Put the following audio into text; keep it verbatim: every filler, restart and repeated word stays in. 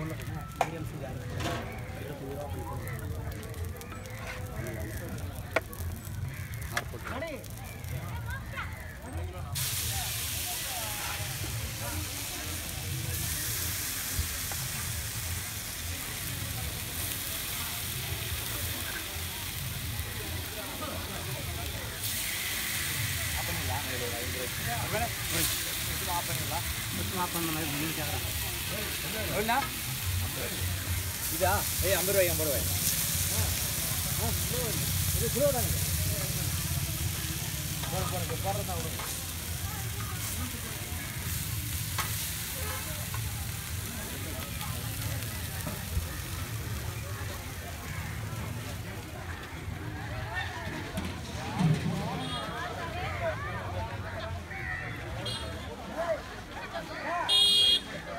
இதா ஏய் ஐம்பது ரூபாய் ஐம்பது ரூபாய் இது கிலோ தாங்க போற போற போறதா விடுங்க